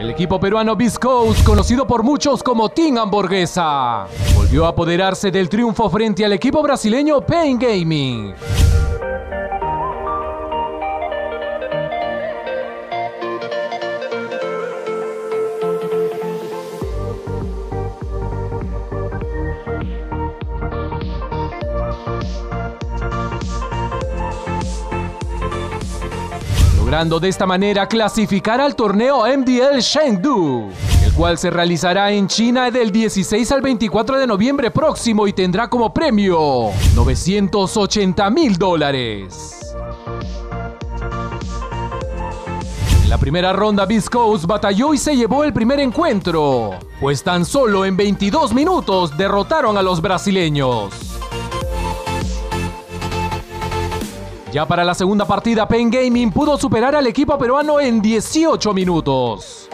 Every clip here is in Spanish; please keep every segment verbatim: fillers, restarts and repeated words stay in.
El equipo peruano Beast Coast, conocido por muchos como Team Hamburguesa, volvió a apoderarse del triunfo frente al equipo brasileño Pain Gaming. Logrando de esta manera clasificar al torneo M D L Chengdu, el cual se realizará en China del dieciséis al veinticuatro de noviembre próximo y tendrá como premio novecientos ochenta mil dólares. En la primera ronda, Beast Coast batalló y se llevó el primer encuentro, pues tan solo en veintidós minutos derrotaron a los brasileños. Ya para la segunda partida, Pain Gaming pudo superar al equipo peruano en dieciocho minutos.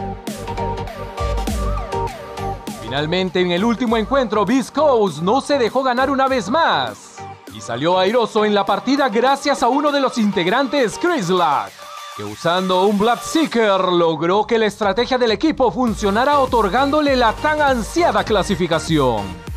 Finalmente, en el último encuentro, Beast Coast no se dejó ganar una vez más y salió airoso en la partida gracias a uno de los integrantes, Chrislack, que usando un Bloodseeker logró que la estrategia del equipo funcionara, otorgándole la tan ansiada clasificación.